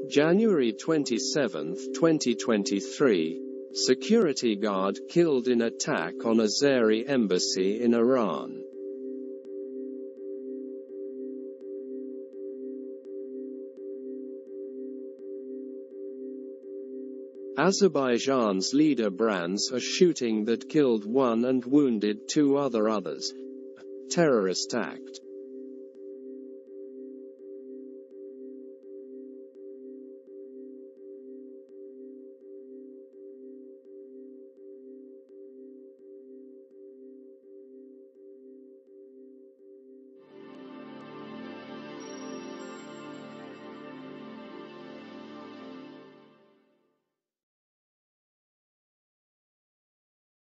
January 27, 2023. Security guard killed in attack on Azeri embassy in Iran. Azerbaijan's leader brands a shooting that killed one and wounded two others. Terrorist act.